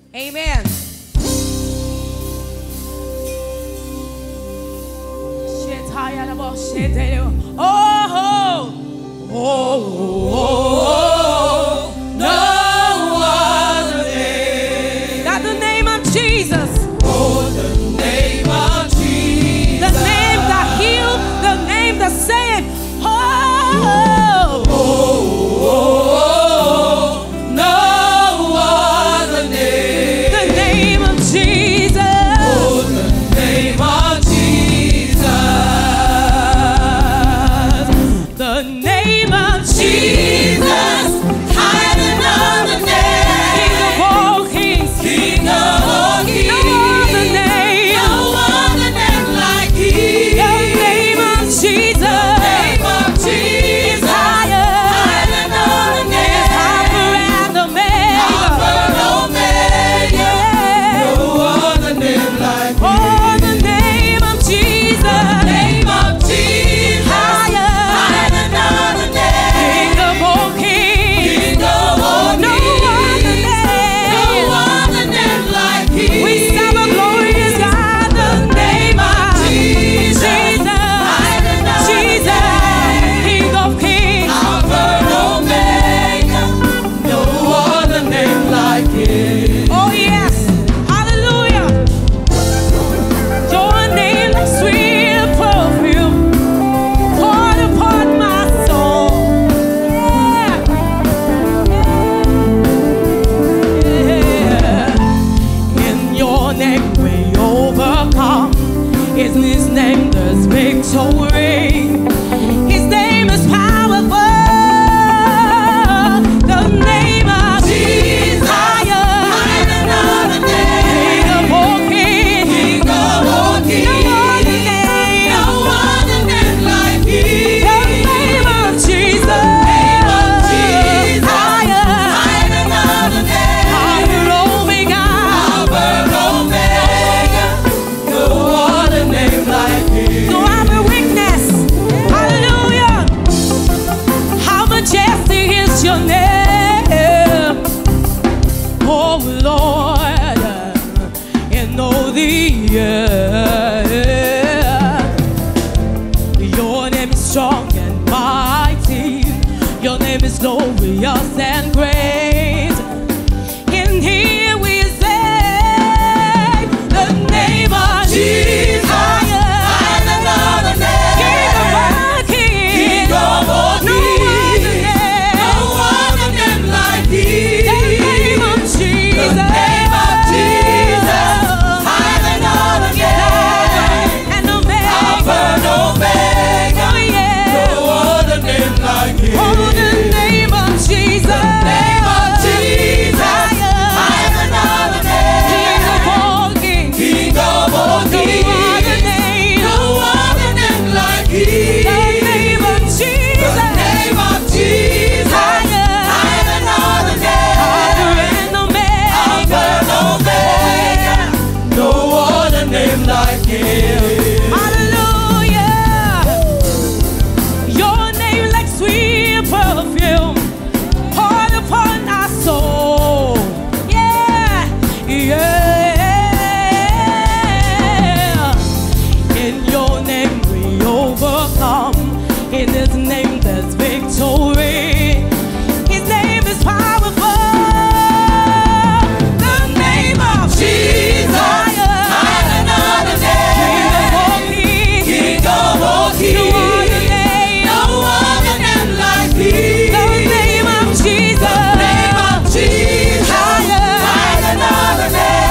Amen. Oh, no other name. Not the name of Jesus. Oh, the name of Jesus. The name that healed, the name that saved. No other name. The name of Jesus. Oh, the name of Jesus. The name of Jesus. Higher than other name. King of all kings. King of all kings. No other name. No other name like His. The name of Jesus. The name of Jesus. Higher. Higher than other name. Alpha and Omega. Alpha and Omega. Yeah. No other name like His. Oh, the name of Jesus. The name of Jesus. Higher. Higher than other name. King of all kings. King of all No kings. other name. No other name like His. We serve a glorious God. The name of Jesus. Higher than other Jesus. name. King of kings. Alpha and Omega. No other name like His. Oh yes. Hallelujah. Your name like sweet perfume poured upon my soul. Yeah. In your name we overcome. In His name there's victory. His name is powerful. The name of Jesus. Higher. Higher than other King name. of all kings. King of all kings. No other name. No other name like His. The name of Jesus. Name of Jesus. Higher. Higher than other name. Alpha and Omega. Alpha and Omega. No other name like His. No other weakness. Hallelujah. How majestic is your name. Oh Lord. In all the earth. Your name is strong and mighty. Your name is glorious and great. In here we say the name of Jesus. Higher. Higher than other King of name. all kings. King of all No other kings. name. No other name like His. The name of Jesus. The name of Jesus. Higher than other name. And Omega. Alpha and Omega. Oh yeah. No other name like His. Oh, the name of Jesus. Name of Jesus. Higher than other King of name. all kings. King of all No kings. other name. No other name like His. The name of Jesus. The name of Jesus. Higher than other name. Alpha and Omega. Alpha and Omega. No other name like His. Hallelujah. Your name like sweet perfume poured upon our soul. Yeah. Yeah. In your name we overcome. In His name there's victory. His name is powerful. The name of Jesus. Higher. Higher than other King of all name. kings. King of all No other kings. name. No other name like His. The name of Jesus. Name of Jesus. Higher. Higher than other name.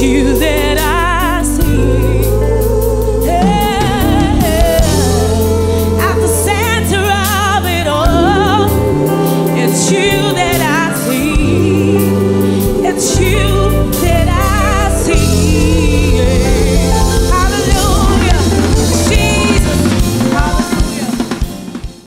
you there.